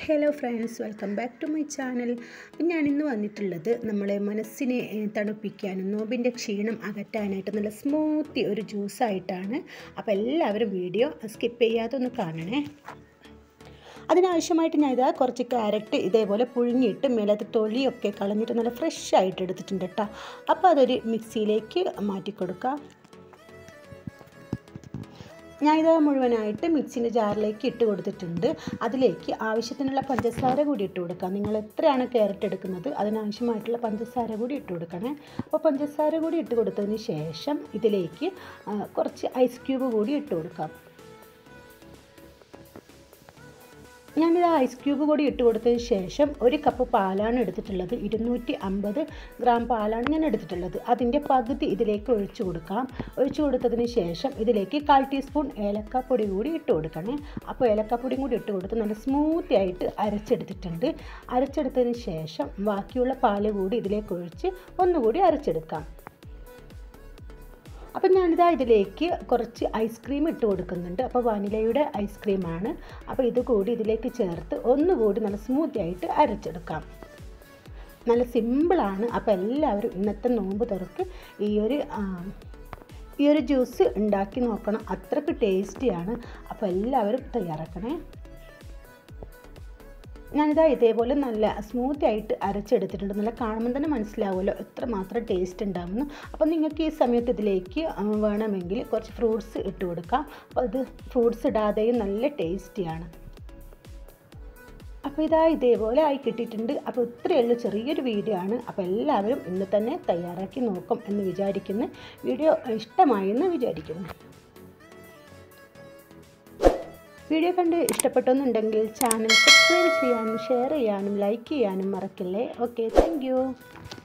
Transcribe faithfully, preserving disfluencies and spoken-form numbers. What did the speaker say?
Hello friends, welcome back to my channel. ഞാനിന്ന് വന്നിട്ടുള്ളത് നമ്മളെ മനസ്സിനെ തണുപ്പിക്കാനും നോമ്പിൻ്റെ ക്ഷീണം അകറ്റാനായിട്ട് നല്ല സ്മൂത്തി ഒരു ജ്യൂസായിട്ടാണ്. അപ്പോൾ എല്ലാവരും വീഡിയോ സ്കിപ്പ് ചെയ്യാതെ ഒന്ന് കാണണേ. അതിനാവശ്യമായിട്ട് ഞാൻ ഇതാ കുറച്ച് ക്യാരറ്റ് ഇതേപോലെ പുഴുങ്ങിയിട്ട് മേലത്തെ തൊലിയൊക്കെ കളഞ്ഞിട്ട് നല്ല ഫ്രഷ് ആയിട്ട് എടുത്തിട്ടുണ്ട് കേട്ടോ. അപ്പോൾ അതൊരു മിക്സിയിലേക്ക് മാറ്റി കൊടുക്കാം. ഞാനിത് മുഴുവനായിട്ട് മിക്സിൻ്റെ ജാറിലേക്ക് ഇട്ട് കൊടുത്തിട്ടുണ്ട്. അതിലേക്ക് ആവശ്യത്തിനുള്ള പഞ്ചസാര കൂടി ഇട്ട് കൊടുക്കാം. നിങ്ങൾ എത്രയാണ് ക്യാരറ്റ് എടുക്കുന്നത് അതിനാവശ്യമായിട്ടുള്ള പഞ്ചസാര കൂടി ഇട്ട് കൊടുക്കണേ. അപ്പോൾ പഞ്ചസാര കൂടി ഇട്ട് കൊടുത്തതിന് ശേഷം ഇതിലേക്ക് കുറച്ച് ഐസ് ക്യൂബ് കൂടി ഇട്ട് കൊടുക്കാം. ഞാനിത് ഐസ് ക്യൂബ് കൂടി ഇട്ട് കൊടുത്തതിന് ശേഷം ഒരു കപ്പ് പാലാണ് എടുത്തിട്ടുള്ളത്. ഇരുന്നൂറ്റി അമ്പത് ഗ്രാം പാലാണ് ഞാൻ എടുത്തിട്ടുള്ളത്. അതിൻ്റെ പകുതി ഇതിലേക്ക് ഒഴിച്ചു കൊടുക്കാം. ഒഴിച്ചു കൊടുത്തതിന് ശേഷം ഇതിലേക്ക് കാൽ ടീസ്പൂൺ ഏലക്കാപ്പൊടി കൂടി ഇട്ട് കൊടുക്കണേ. അപ്പോൾ ഏലക്കാപ്പൊടിയും കൂടി ഇട്ട് കൊടുത്ത് നല്ല സ്മൂത്തി ആയിട്ട് അരച്ചെടുത്തിട്ടുണ്ട്. അരച്ചെടുത്തതിന് ശേഷം ബാക്കിയുള്ള പാല് കൂടി ഇതിലേക്ക് ഒഴിച്ച് ഒന്നുകൂടി അരച്ചെടുക്കാം. അപ്പം ഞാനിതാ ഇതിലേക്ക് കുറച്ച് ഐസ്ക്രീം ഇട്ട് കൊടുക്കുന്നുണ്ട്. അപ്പോൾ വാനിലയുടെ ഐസ്ക്രീമാണ്. അപ്പോൾ ഇത് കൂടി ഇതിലേക്ക് ചേർത്ത് ഒന്നുകൂടി നല്ല സ്മൂത്തി ആയിട്ട് അരച്ചെടുക്കാം. നല്ല സിമ്പിളാണ്. അപ്പോൾ എല്ലാവരും ഇന്നത്തെ നോമ്പ് തുറക്ക് ഈ ഒരു ഈ ഒരു ജ്യൂസ് ഉണ്ടാക്കി നോക്കണം. അത്രയ്ക്ക് ടേസ്റ്റിയാണ്. അപ്പോൾ എല്ലാവരും തയ്യാറാക്കണേ. ഞാനിതാ ഇതേപോലെ നല്ല സ്മൂത്തി ആയിട്ട് അരച്ചെടുത്തിട്ടുണ്ട്. നല്ല കാണുമ്പോൾ തന്നെ മനസ്സിലാവുമല്ലോ എത്രമാത്രം ടേസ്റ്റ് ഉണ്ടാകുമെന്ന്. അപ്പോൾ നിങ്ങൾക്ക് ഈ സമയത്ത് ഇതിലേക്ക് വേണമെങ്കിൽ കുറച്ച് ഫ്രൂട്ട്സ് ഇട്ട് കൊടുക്കാം. അപ്പോൾ അത് ഫ്രൂട്ട്സ് ഇടാതെയും നല്ല ടേസ്റ്റിയാണ്. അപ്പോൾ ഇതാ ഇതേപോലെ ആയി കിട്ടിയിട്ടുണ്ട്. അപ്പോൾ ഇത്രയേ ഉള്ളൂ, ചെറിയൊരു വീഡിയോ ആണ്. അപ്പോൾ എല്ലാവരും ഇന്ന് തന്നെ തയ്യാറാക്കി നോക്കും എന്ന് വിചാരിക്കുന്നു. വീഡിയോ ഇഷ്ടമായി എന്ന് വിചാരിക്കുന്നു. വീഡിയോ കണ്ട് ഇഷ്ടപ്പെട്ടെന്നുണ്ടെങ്കിൽ ചാനൽ സബ്സ്ക്രൈബ് ചെയ്യാനും ഷെയർ ചെയ്യാനും ലൈക്ക് ചെയ്യാനും മറക്കില്ലേ. Okay, thank you.